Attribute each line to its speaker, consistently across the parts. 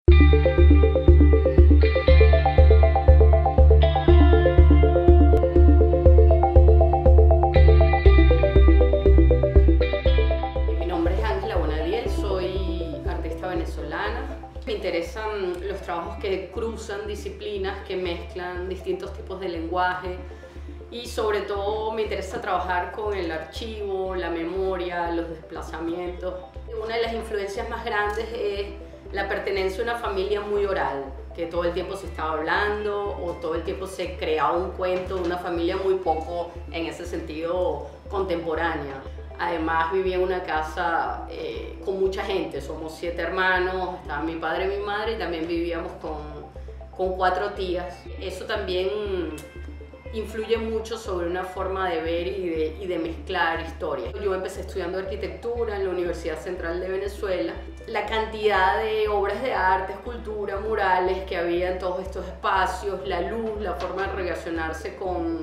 Speaker 1: Mi nombre es Ángela Bonadies, soy artista venezolana. Me interesan los trabajos que cruzan disciplinas, que mezclan distintos tipos de lenguaje y sobre todo me interesa trabajar con el archivo, la memoria, los desplazamientos. Una de las influencias más grandes es la pertenencia a una familia muy oral, que todo el tiempo se estaba hablando o todo el tiempo se creaba un cuento de una familia muy poco, en ese sentido, contemporánea. Además vivía en una casa con mucha gente, somos 7 hermanos, estaba mi padre y mi madre y también vivíamos con 4 tías. Eso también influye mucho sobre una forma de ver y de mezclar historias. Yo empecé estudiando arquitectura en la Universidad Central de Venezuela. La cantidad de obras de arte, escultura, murales que había en todos estos espacios, la luz, la forma de relacionarse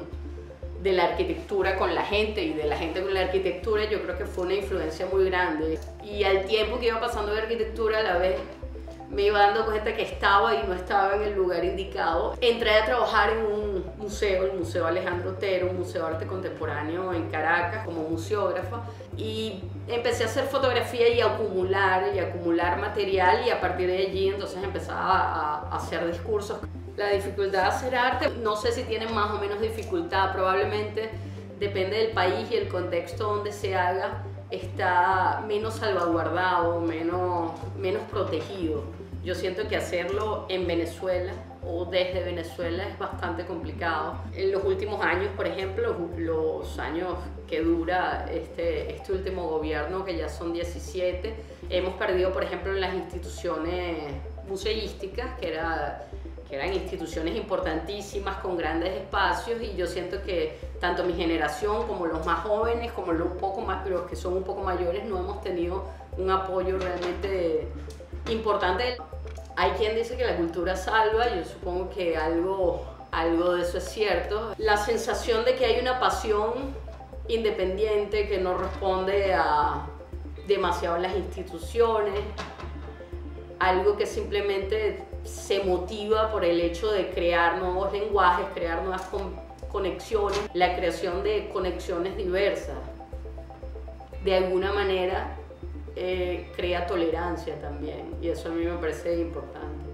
Speaker 1: de la arquitectura con la gente y de la gente con la arquitectura, yo creo que fue una influencia muy grande. Y al tiempo que iba pasando de arquitectura, a la vez me iba dando cuenta que estaba y no estaba en el lugar indicado. Entré a trabajar en un museo, el Museo Alejandro Otero, un museo de arte contemporáneo en Caracas, como museógrafa, y empecé a hacer fotografía y a acumular material, y a partir de allí entonces empezaba a hacer discursos. La dificultad de hacer arte, no sé si tiene más o menos dificultad, probablemente depende del país y el contexto donde se haga, está menos salvaguardado, menos protegido. Yo siento que hacerlo en Venezuela o desde Venezuela es bastante complicado. En los últimos años, por ejemplo, los años que dura este último gobierno, que ya son 17, hemos perdido, por ejemplo, en las instituciones museísticas, que eran instituciones importantísimas con grandes espacios, y yo siento que tanto mi generación como los más jóvenes, como los que son un poco mayores, no hemos tenido un apoyo realmente importante. Hay quien dice que la cultura salva, yo supongo que algo de eso es cierto. La sensación de que hay una pasión independiente que no responde a demasiado las instituciones, algo que simplemente se motiva por el hecho de crear nuevos lenguajes, crear nuevas conexiones, la creación de conexiones diversas. De alguna manera crea tolerancia también, y eso a mí me parece importante.